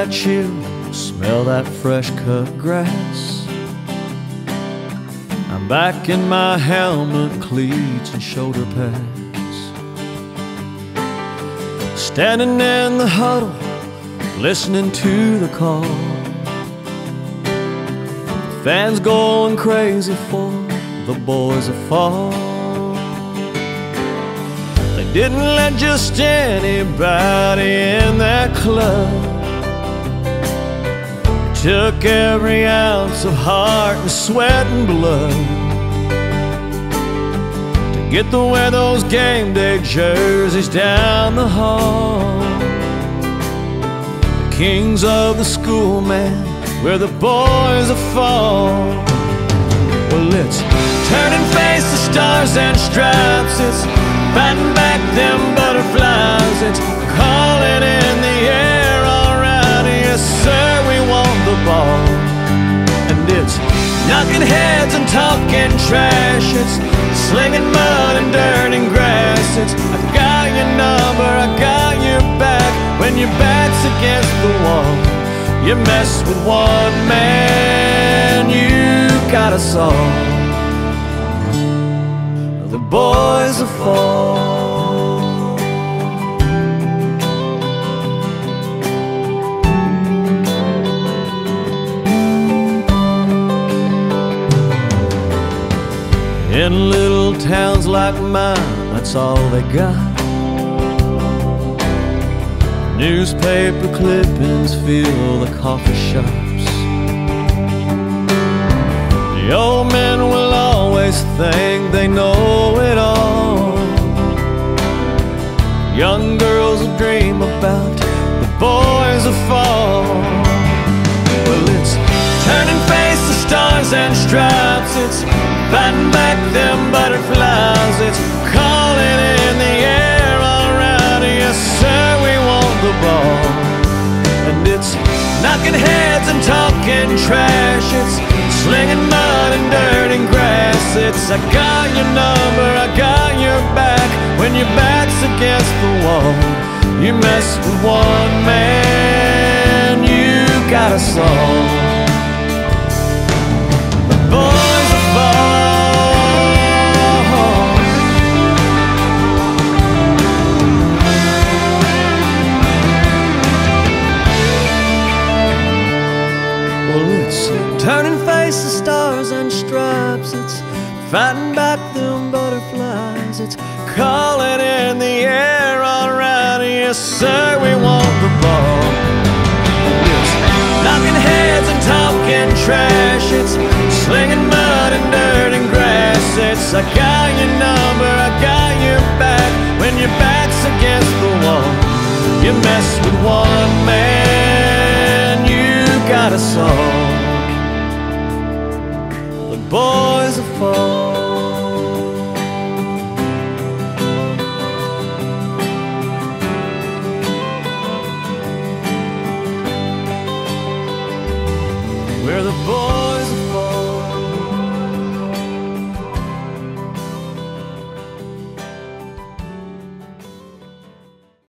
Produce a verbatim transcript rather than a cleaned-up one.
that chill, smell that fresh cut grass. I'm back in my helmet, cleats and shoulder pads, standing in the huddle, listening to the call. Fans going crazy for the boys that fall. They didn't let just anybody in that club. It took every ounce of heart and sweat and blood to get to wear those game day jerseys down the hall. The kings of the school, man, where the boys are fall. Well, it's turning face to stars and stripes. It's fighting back them butterflies. It's calling in the air, all right, yes sir, we want the ball. And it's knocking heads and talking trash. It's slinging mud and dirt and grass. It's I got your number, I got your back. When your back's against the wall, you mess with one man, you got us all. The boys are fall. In little towns like mine, that's all they got. Newspaper clippings fill the coffee shops. The old men will always think they know it all. Young girls will dream about the boys that fall. Well, it's turning face to stars and stripes. It's fighting back them butterflies. It's calling in the air, all right, yes sir, we want the ball. And it's knocking heads and talking trash. It's slinging mud and dirt and grass. It's I got your number, I got your back. When your back's against the wall, you mess with one man, you got us all. The boys are fall. Turning face to stars and stripes. It's fighting back them butterflies. It's calling in the air, all right, yes sir, we want the ball. It's knocking heads and talking trash. It's slinging mud and dirt and grass. It's I got your number, I got your back. When your back's against the wall, you mess with one man, you got us all. Boys are fall. We're the boys.